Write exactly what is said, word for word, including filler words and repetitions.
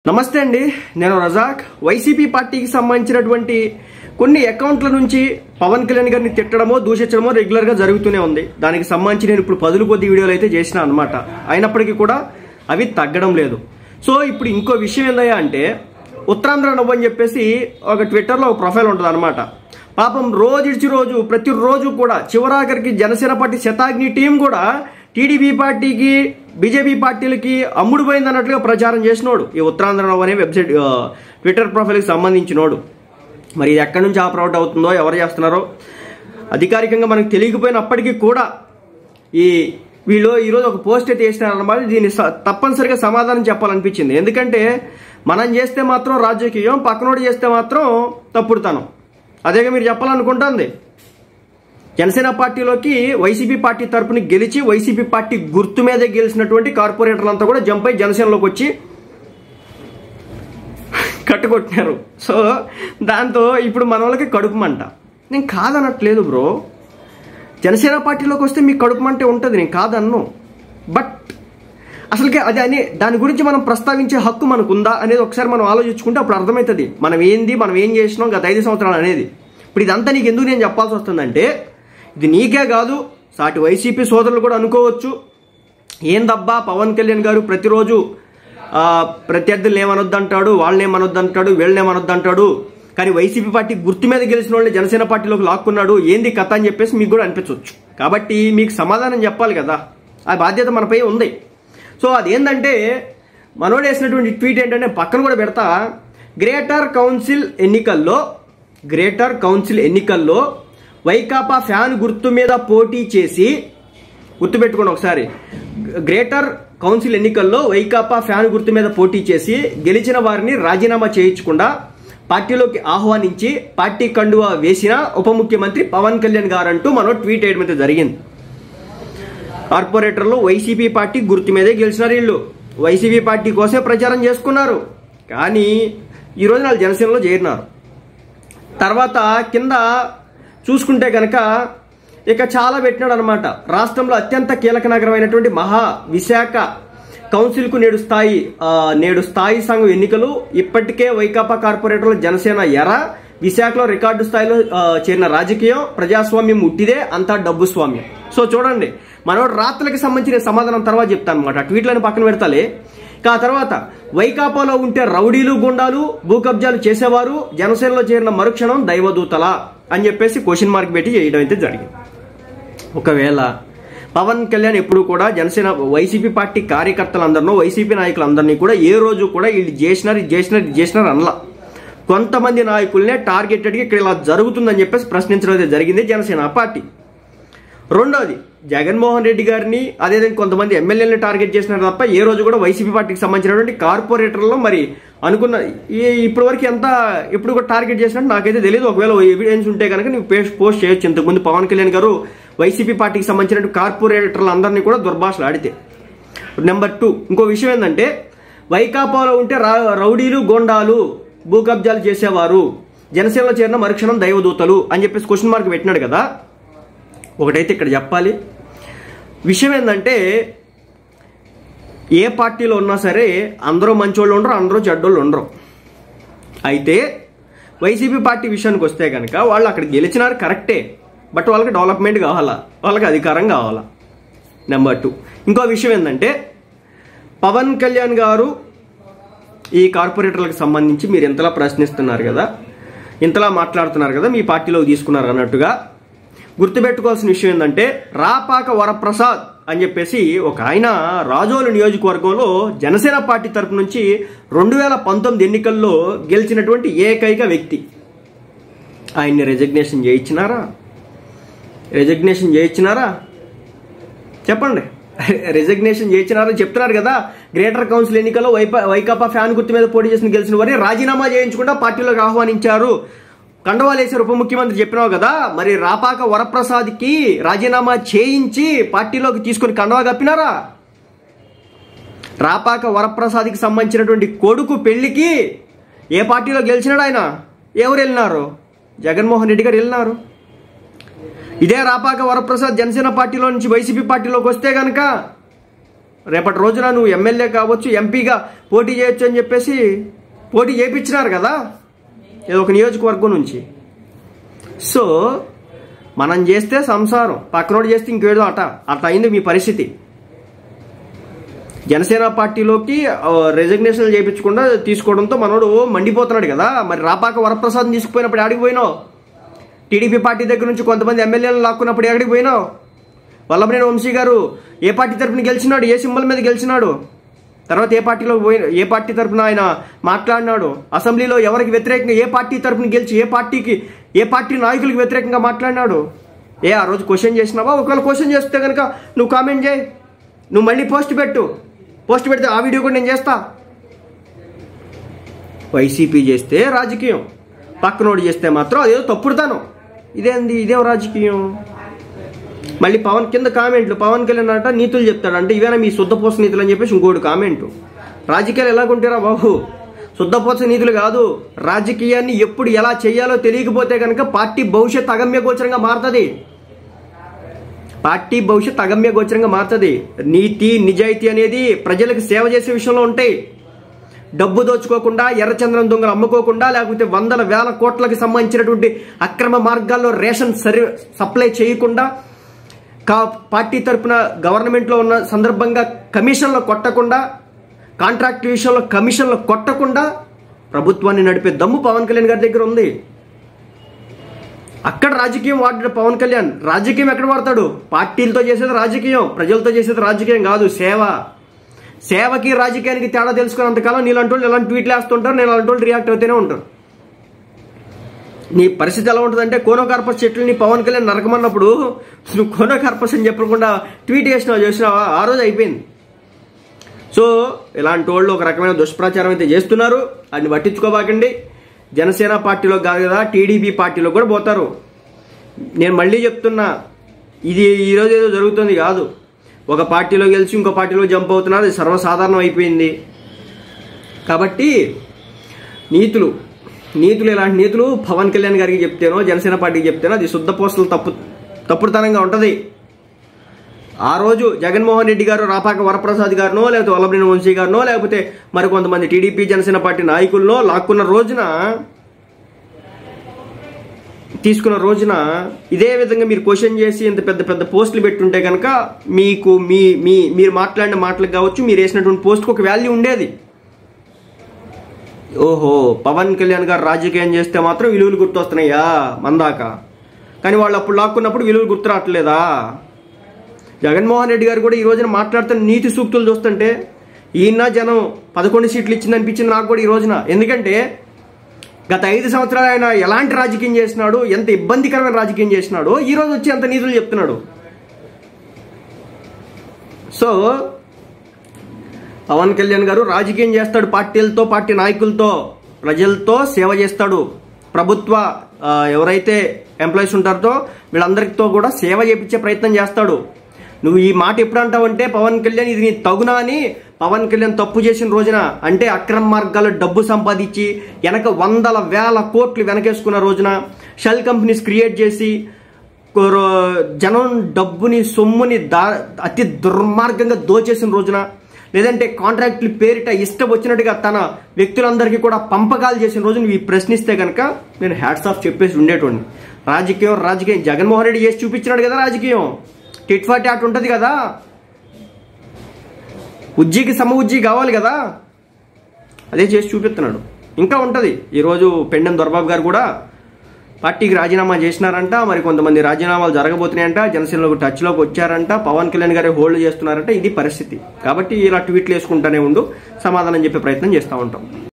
నమస్తే అండి, నేను రజాక్. వైసీపీ పార్టీకి సంబంధించినటువంటి కొన్ని అకౌంట్ల నుంచి పవన్ కళ్యాణ్ గారిని తిట్టడమో దూషించడమో రెగ్యులర్ గా జరుగుతూనే ఉంది. దానికి సంబంధించి నేను ఇప్పుడు పదులు కొద్ది వీడియోలు అయితే చేసిన అనమాట. అయినప్పటికీ కూడా అవి తగ్గడం లేదు. సో ఇప్పుడు ఇంకో విషయం ఏందయ్యా అంటే, ఉత్తరాంధ్ర నవ్వు అని చెప్పేసి ఒక ట్విట్టర్లో ఒక ప్రొఫైల్ ఉంటుంది అనమాట. పాపం రోజు ఇడిచి రోజు ప్రతిరోజు కూడా చివరాఖరికి జనసేన పార్టీ శతాగ్ని టీం కూడా టీడీపీ పార్టీకి బీజేపీ పార్టీలకి అమ్ముడు పోయింది అన్నట్లుగా ప్రచారం చేసినోడు ఈ ఉత్తరాంధ్ర నవ్వు అనే వెబ్సైట్ ట్విట్టర్ ప్రొఫైల్కి సంబంధించినోడు. మరి ఇది ఎక్కడి నుంచి ఆపరౌట్ అవుతుందో, ఎవరు చేస్తున్నారో అధికారికంగా మనకు తెలియకపోయినప్పటికీ కూడా ఈ వీళ్ళు ఈరోజు ఒక పోస్ట్ అయితే వేసినారన్నమాట. దీన్ని తప్పనిసరిగా సమాధానం చెప్పాలనిపించింది. ఎందుకంటే మనం చేస్తే మాత్రం రాజకీయం, పక్కనోడు చేస్తే మాత్రం తప్పుడుతాను. అదేగా మీరు చెప్పాలనుకుంటుంది. జనసేన పార్టీలోకి వైసీపీ పార్టీ తరపున గెలిచి వైసీపీ పార్టీ గుర్తు మీద గెలిచినటువంటి కార్పొరేటర్లంతా కూడా జంప్ అయి జనసేనలోకి వచ్చి కట్టుకొట్టినారు. సో దాంతో ఇప్పుడు మన వాళ్ళకి కడుపు మంట. నేను కాదనట్లేదు బ్రో, జనసేన పార్టీలోకి వస్తే మీకు కడుపు మంటే ఉంటుంది, నేను కాదన్ను. బట్ అసలుకే అది అని దాని గురించి మనం ప్రస్తావించే హక్కు మనకు ఉందా అనేది ఒకసారి మనం ఆలోచించుకుంటే అప్పుడు అర్థమవుతుంది మనం ఏంది, మనం ఏం చేసినాం గత ఐదు సంవత్సరాలు అనేది. ఇప్పుడు ఇదంతా నీకు ఎందుకు నేను చెప్పాల్సి వస్తుందంటే, ఇది నీకే కాదు సాటి వైసీపీ సోదరులు కూడా అనుకోవచ్చు, ఏందబ్బా పవన్ కళ్యాణ్ గారు ప్రతిరోజు ప్రత్యర్థులు ఏమనొద్దంటాడు, వాళ్ళని ఏమనొద్దంటాడు, వీళ్ళని ఏమనొద్దంటాడు, కానీ వైసీపీ పార్టీ గుర్తు మీద గెలిచిన వాళ్ళని జనసేన పార్టీలోకి లాక్కున్నాడు, ఏంది కథ అని చెప్పేసి మీకు కూడా అనిపించవచ్చు. కాబట్టి మీకు సమాధానం చెప్పాలి కదా, ఆ బాధ్యత మనపై ఉంది. సో అదేంటంటే మనోడు వేసినటువంటి ట్వీట్ ఏంటంటే, పక్కన కూడా పెడతా, గ్రేటర్ కౌన్సిల్ ఎన్నికల్లో గ్రేటర్ కౌన్సిల్ ఎన్నికల్లో వైకాపా ఫ్యాన్ గుర్తు మీద పోటీ చేసి, గుర్తుపెట్టుకోండి ఒకసారి, గ్రేటర్ కౌన్సిల్ ఎన్నికల్లో వైకాపా ఫ్యాన్ గుర్తు మీద పోటీ చేసి గెలిచిన వారిని రాజీనామా చేయించకుండా పార్టీలోకి ఆహ్వానించి పార్టీ కండువా వేసిన ఉప ముఖ్యమంత్రి పవన్ కళ్యాణ్ గారంటూ మనం ట్వీట్ చేయడం అయితే జరిగింది. కార్పొరేటర్లు వైసీపీ పార్టీ గుర్తు మీదే గెలిచినారు, వీళ్ళు వైసీపీ పార్టీ కోసమే ప్రచారం చేసుకున్నారు. కానీ ఈరోజు వాళ్ళు జనసేనలో చేరినారు. తర్వాత కింద చూసుకుంటే కనుక ఇక చాలా పెట్టినాడు అనమాట. రాష్ట్రంలో అత్యంత కీలక నగరమైనటువంటి మహా విశాఖ కౌన్సిల్కు నేడు స్థాయి నేడు స్థాయి సంఘం ఎన్నికలు, ఇప్పటికే వైకాపా కార్పొరేటర్లు జనసేన ఎర, విశాఖలో రికార్డు స్థాయిలో చేరిన రాజకీయం, ప్రజాస్వామ్యం ఉట్టిదే, అంతా డబ్బు స్వామ్యం. సో చూడండి, మనోడు రాత్రులకి సంబంధించిన సమాధానం తర్వాత చెప్తాను అనమాట. ట్వీట్లను పక్కన పెడతాలే. ఆ తర్వాత వైకాపాలో ఉంటే రౌడీలు, గుండాలు, భూ కబ్జాలు చేసేవారు, జనసేనలో చేరిన మరుక్షణం దైవదూతల అని చెప్పేసి క్వశ్చన్ మార్క్ పెట్టి చేయడం అయితే జరిగింది. ఒకవేళ పవన్ కళ్యాణ్ ఎప్పుడు కూడా జనసేన వైసీపీ పార్టీ కార్యకర్తలందరినో వైసీపీ నాయకులందరినీ కూడా ఏ రోజు కూడా వీళ్ళు చేసినారు ఇది చేసినారు ఇది చేసినారు అనలా. కొంతమంది నాయకులనే టార్గెటెడ్గా ఇక్కడ ఇలా జరుగుతుందని చెప్పేసి ప్రశ్నించడం అయితే జరిగింది జనసేన పార్టీ. రెండోది, జగన్మోహన్ రెడ్డి గారిని అదేవిధంగా కొంతమంది ఎమ్మెల్యేలను టార్గెట్ చేసినారు తప్ప ఏ రోజు కూడా వైసీపీ పార్టీకి సంబంధించినటువంటి కార్పొరేటర్లో మరి అనుకున్న ఇప్పటి వరకు ఎంత ఎప్పుడు కూడా టార్గెట్ చేసినట్టు నాకైతే తెలియదు. ఒకవేళ ఎవిడెన్స్ ఉంటే కనుక నీకు పోస్ట్ చేయొచ్చు. ఇంతకుముందు పవన్ కళ్యాణ్ గారు వైసీపీ పార్టీకి సంబంధించిన కార్పొరేటర్లు అందరినీ కూడా దుర్భాషలు ఆడితే. నెంబర్ టూ, ఇంకో విషయం ఏంటంటే, వైకాపాలో ఉంటే రౌడీలు, గోండాలు, భూ కబ్జాలు చేసేవారు, జనసేనలో చేరిన మరుక్షణం దైవదూతలు అని చెప్పేసి క్వశ్చన్ మార్క్ పెట్టినాడు కదా. ఒకటైతే ఇక్కడ చెప్పాలి, విషయం ఏంటంటే, ఏ పార్టీలో ఉన్నా సరే అందరూ మంచోళ్ళు ఉండరు, అందరూ చెడ్డోళ్ళు ఉండరు. అయితే వైసీపీ పార్టీ విషయానికి వస్తే కనుక వాళ్ళు అక్కడ గెలిచినారు కరెక్టే, బట్ వాళ్ళకి డెవలప్మెంట్ కావాలా, వాళ్ళకి అధికారం కావాలా. నెంబర్ టూ, ఇంకో విషయం ఏంటంటే, పవన్ కళ్యాణ్ గారు ఈ కార్పొరేటర్లకు సంబంధించి మీరు ఇంతలా ప్రశ్నిస్తున్నారు కదా, ఇంతలా మాట్లాడుతున్నారు కదా, మీ పార్టీలోకి తీసుకున్నారు అన్నట్టుగా గుర్తుపెట్టుకోవాల్సిన విషయం ఏంటంటే, రాపాక వరప్రసాద్ అని చెప్పేసి ఒక ఆయన రాజోలు నియోజకవర్గంలో జనసేన పార్టీ తరపు నుంచి రెండు వేల పంతొమ్మిది ఎన్నికల్లో గెలిచినటువంటి ఏకైక వ్యక్తి. ఆయన్ని రెజిగ్నేషన్ చేయించినారా రెజిగ్నేషన్ చేయించినారా చెప్పండి. రెజిగ్నేషన్ చేయించినారా చెప్తున్నారు కదా. గ్రేటర్ కౌన్సిల్ ఎన్నికల్లో వైపా వైకాపా ఫ్యాన్ గుర్తు మీద పోటీ చేసిన గెలిచిన వారిని రాజీనామా చేయించకుండా పార్టీలోకి ఆహ్వానించారు, కండవాలేశారు ఉప ముఖ్యమంత్రి చెప్పినావు కదా. మరి రాపాక వరప్రసాద్కి రాజీనామా చేయించి పార్టీలోకి తీసుకుని కండవా కప్పినారా? రాపాక వరప్రసాద్కి సంబంధించినటువంటి కొడుకు పెళ్లికి ఏ పార్టీలో గెలిచినాడు ఆయన? ఎవరు వెళ్ళినారు? జగన్మోహన్ రెడ్డి గారు వెళ్ళినారు. ఇదే రాపాక వరప్రసాద్ జనసేన పార్టీలో నుంచి వైసీపీ పార్టీలోకి వస్తే గనక రేపటి రోజున నువ్వు ఎమ్మెల్యే కావచ్చు, ఎంపీగా పోటీ చేయొచ్చు అని చెప్పేసి పోటీ చేయించినారు కదా ఏదో ఒక నియోజకవర్గం నుంచి. సో మనం చేస్తే సంసారం, పక్కనోడు చేస్తే ఇంకేదో అట అట్లా అయింది మీ పరిస్థితి. జనసేన పార్టీలోకి రెసిగ్నేషన్ చేయించకుండా తీసుకోవడంతో మనోడు మండిపోతున్నాడు కదా. మరి రాపాక వరప్రసాద్ తీసుకుపోయినప్పుడు ఎక్కడికి పోయినావు? టీడీపీ పార్టీ దగ్గర నుంచి కొంతమంది ఎమ్మెల్యేలు లాక్కున్నప్పుడు ఎక్కడికి పోయినావు? వల్లభనేని వంశీ గారు ఏ పార్టీ తరఫున గెలిచినాడు? ఏ సింబల్ మీద గెలిచినాడు? తర్వాత ఏ పార్టీలో పోయి ఏ పార్టీ తరఫున ఆయన మాట్లాడినాడు? అసెంబ్లీలో ఎవరికి వ్యతిరేకంగా ఏ పార్టీ తరఫున గెలిచి ఏ పార్టీకి ఏ పార్టీ నాయకులకు వ్యతిరేకంగా మాట్లాడినాడు? ఏ ఆ రోజు క్వశ్చన్ చేసినావా? ఒకవేళ క్వశ్చన్ చేస్తే కనుక నువ్వు కామెంట్ చేయి, నువ్వు మళ్ళీ పోస్ట్ పెట్టు. పోస్ట్ పెడితే ఆ వీడియో కూడా నేను చేస్తా. వైసీపీ చేస్తే రాజకీయం, పక్కనోడు చేస్తే మాత్రం అదేదో తప్పుడుతాను. ఇదేంది? ఇదేం రాజకీయం? మళ్ళీ పవన్ కింద కామెంట్లు, పవన్ కళ్యాణ్ అంట నీతులు చెప్తాడంటే ఇవేనా మీ శుద్ధపోస నీతులు అని చెప్పేసి ఇంకోటి కామెంటు. రాజకీయాలు ఎలాగుంటారా బాబు? శుద్ధపోస నీతులు కాదు. రాజకీయాన్ని ఎప్పుడు ఎలా చేయాలో తెలియకపోతే కనుక పార్టీ భవిష్యత్ అగమ్య గోచరంగా మారుతుంది. పార్టీ భవిష్యత్ అగమ్య గోచరంగా మారుతుంది. నీతి నిజాయితీ అనేది ప్రజలకు సేవ చేసే విషయంలో ఉంటాయి. డబ్బు దోచుకోకుండా, ఎర్రచంద్రం దొంగలు అమ్ముకోకుండా, లేకపోతే వందల వేల కోట్లకు సంబంధించినటువంటి అక్రమ మార్గాల్లో రేషన్ సరి సప్లై చేయకుండా, కా పార్టీ తరఫున గవర్నమెంట్లో ఉన్న సందర్భంగా కమిషన్లు కొట్టకుండా, కాంట్రాక్ట్ విషయంలో కమిషన్లు కొట్టకుండా ప్రభుత్వాన్ని నడిపే దమ్ము పవన్ కళ్యాణ్ గారి దగ్గర ఉంది. అక్కడ రాజకీయం వాడాడు పవన్ కళ్యాణ్. రాజకీయం ఎక్కడ వాడతాడు? పార్టీలతో చేసేది రాజకీయం, ప్రజలతో చేసేది రాజకీయం కాదు, సేవ. సేవకి రాజకీయానికి తేడా తెలుసుకున్నంతకాలం నీలాంటి వాళ్ళు ఇలాంటి ట్వీట్లు వేస్తుంటారు, నేను అలాంటి వాళ్ళు రియాక్ట్ అవుతూనే ఉంటారు. నీ పరిస్థితి ఎలా ఉంటుందంటే, కోనోకార్పస్ చెట్లని పవన్ కళ్యాణ్ నరకమన్నప్పుడు నువ్వు కోనోకార్పస్ అని చెప్పకుండా ట్వీట్ చేసినావు, చేసినావా? ఆ రోజు అయిపోయింది. సో ఇలాంటి వాళ్ళు ఒక రకమైన దుష్ప్రచారం అయితే చేస్తున్నారు. వాటిని పట్టించుకోబాకండి. జనసేన పార్టీలో కాదు కదా, టీడీపీ పార్టీలో కూడా పోతారు. నేను మళ్ళీ చెప్తున్నా, ఇది ఈరోజు ఏదో జరుగుతుంది కాదు. ఒక పార్టీలో గెలిచి ఇంకో పార్టీలో జంప్ అవుతున్నారు, అది సర్వసాధారణం అయిపోయింది. కాబట్టి నీతులు నీతులు ఇలాంటి నీతులు పవన్ కళ్యాణ్ గారికి చెప్తేనో జనసేన పార్టీకి చెప్తేనో అది శుద్ధ పోస్టులు తప్పు తప్పుడుతనంగా ఉంటుంది. ఆ రోజు జగన్మోహన్ రెడ్డి గారు రాపాక వరప్రసాద్ గారినో, లేకపోతే వల్లభనేని వంశీ గారినో, లేకపోతే మరి కొంతమంది టీడీపీ జనసేన పార్టీ నాయకుల్లో లాక్కున్న రోజున తీసుకున్న రోజున ఇదే విధంగా మీరు క్వశ్చన్ చేసి ఇంత పెద్ద పెద్ద పోస్టులు పెట్టుంటే కనుక మీకు మీ మీ మీరు మాట్లాడిన మాటలకు కావచ్చు, మీరు వేసినటువంటి పోస్ట్కి ఒక వాల్యూ ఉండేది. ఓహో, పవన్ కళ్యాణ్ గారు రాజకీయం చేస్తే మాత్రం విలువలు గుర్తొస్తున్నాయా మందాక, కానీ వాళ్ళు అప్పుడు లాక్కున్నప్పుడు విలువలు గుర్తు రావట్లేదా? జగన్మోహన్ రెడ్డి గారు కూడా ఈ రోజున మాట్లాడుతున్న నీతి సూక్తులు చూస్తుంటే ఈయన జనం పదకొండు సీట్లు ఇచ్చింది అనిపించింది నాకు కూడా ఈ రోజున. ఎందుకంటే గత ఐదు సంవత్సరాలు ఆయన ఎలాంటి రాజకీయం చేసినాడు, ఎంత ఇబ్బందికరమైన రాజకీయం చేసినాడో ఈ రోజు వచ్చి అంత నీతులు చెప్తున్నాడు. సో పవన్ కళ్యాణ్ గారు రాజకీయం చేస్తాడు, పార్టీలతో, పార్టీ నాయకులతో, ప్రజలతో సేవ చేస్తాడు. ప్రభుత్వ ఎవరైతే ఎంప్లాయీస్ ఉంటారో వీళ్ళందరితో కూడా సేవ చేయించే ప్రయత్నం చేస్తాడు. నువ్వు ఈ మాట ఎప్పుడు అంటావంటే పవన్ కళ్యాణ్ ఇది నీ తగునా అని, పవన్ కళ్యాణ్ తప్పు చేసిన రోజున, అంటే అక్రమ మార్గాల్లో డబ్బు సంపాదించి వెనక వందల వేల కోట్లు వెనకేసుకున్న రోజున, షెల్ కంపెనీస్ క్రియేట్ చేసి జనం డబ్బుని సొమ్ముని దా అతి దుర్మార్గంగా దోచేసిన రోజున, లేదంటే కాంట్రాక్టుల పేరిట ఇష్టం వచ్చినట్టుగా తన వ్యక్తులందరికీ కూడా పంపకాలు చేసిన రోజు నువ్వు ఈ ప్రశ్నిస్తే కనుక నేను హ్యాట్స్ ఆఫ్ చెప్పేసి ఉండేటోడిని. రాజకీయం రాజకీయం జగన్మోహన్ రెడ్డి చేసి చూపించినాడు కదా, రాజకీయం టిట్ ఫర్ టాట్ ఉంటుంది కదా, ఉజ్జీకి సమ ఉజ్జీ కావాలి కదా, అదే చేసి చూపిస్తున్నాడు. ఇంకా ఉంటుంది. ఈరోజు పెండెం దొరబాబు గారు కూడా పార్టీకి రాజీనామా చేసినారంట, మరి కొంతమంది రాజీనామాలు జరగబోతున్నాయంట, జనసేనలోకి టచ్లోకి వచ్చారంట, పవన్ కళ్యాణ్ గారే హోల్డ్ చేస్తున్నారంట. ఇది పరిస్థితి. కాబట్టి ఇలా ట్వీట్లు వేసుకుంటూనే ఉండు, సమాధానం చెప్పే ప్రయత్నం చేస్తూ ఉంటాం.